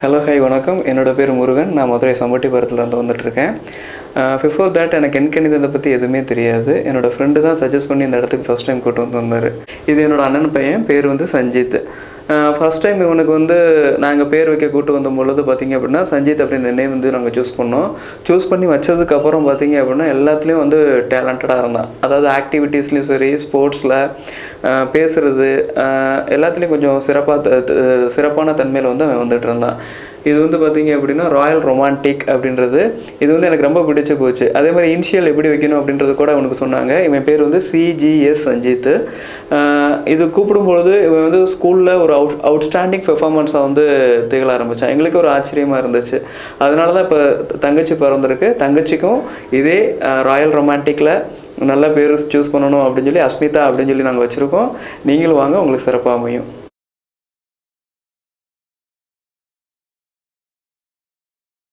Hello, hi, வணக்கம். என்னோட பேர் முருகன். நான் மதுரை சம்பட்டிபுரத்துல இருந்து வந்துட்டு இருக்கேன். பிஃபோர் தட் எனக்கு எண்கணிதத்தை பத்தி எதுவுமே தெரியாது. என்னோட ஃப்ரெண்ட் தான் சஜஸ்ட் பண்ணி இந்த இடத்துக்கு ஃபர்ஸ்ட் டைம் கூட்டி வந்தாரு. இது என்னோட அண்ணன் பையன், பேர் வந்து சஞ்சித். ஃபர்ஸ்ட் டைம் இவனுக்கு வந்து நாங்கள் பேர் வைக்க கூட்டு வந்த பொழுது பார்த்தீங்க அப்படின்னா சஞ்சித் அப்படின்ற நேம் வந்து நாங்கள் சூஸ் பண்ணி வச்சதுக்கப்புறம் பார்த்தீங்க அப்படின்னா எல்லாத்துலேயும் வந்து டேலண்டடாக இருந்தான். அதாவது ஆக்டிவிட்டீஸ்லேயும் சரி, ஸ்போர்ட்ஸில் பேசுகிறது எல்லாத்துலேயும் கொஞ்சம் சிறப்பான தன்மையில் வந்து அவன் வந்துட்டு இருந்தான். இது வந்து பார்த்தீங்க அப்படின்னா ராயல் ரொமான்டிக் அப்படின்றது இது வந்து எனக்கு ரொம்ப பிடிச்சி போச்சு. அதே மாதிரி இனிஷியல் எப்படி வைக்கணும் அப்படின்றது கூட அவனுக்கு சொன்னாங்க. இவன் பேர் வந்து சிஜிஎஸ் சஞ்சித். இது கூப்பிடும்பொழுது இவன் வந்து ஸ்கூலில் ஒரு அவுட்ஸ்டாண்டிங் பெர்ஃபார்மன்ஸாக வந்து திகழ ஆரம்பித்தான். எங்களுக்கு ஒரு ஆச்சரியமாக இருந்துச்சு. அதனால தான் இப்போ தங்கச்சி பிறந்திருக்கு. தங்கச்சிக்கும் இதே ராயல் ரொமான்டிக்கில் நல்ல பேர் சூஸ் பண்ணணும் அப்படின்னு சொல்லி அஸ்மிதா அப்படின்னு சொல்லி நாங்கள் வச்சுருக்கோம். நீங்களும் வாங்க, உங்களுக்கு சிறப்பாக அமையும்.